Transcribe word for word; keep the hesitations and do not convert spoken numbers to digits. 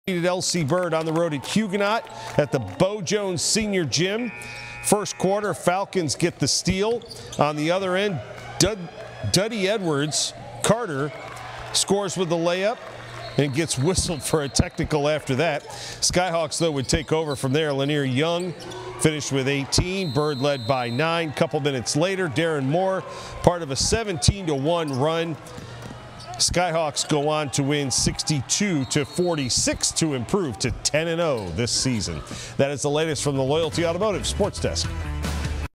L C Bird on the road at Huguenot at the Bo Jones Senior Gym. First quarter, Falcons get the steal. On the other end, Dud Duddy Edwards, Carter, scores with the layup and gets whistled for a technical after that. Skyhawks, though, would take over from there. Lanier Young finished with eighteen. Bird led by nine. Couple minutes later, Darren Moore, part of a seventeen to one run. Skyhawks go on to win sixty-two to forty-six to improve to ten and oh this season. That is the latest from the Loyalty Automotive Sports Desk.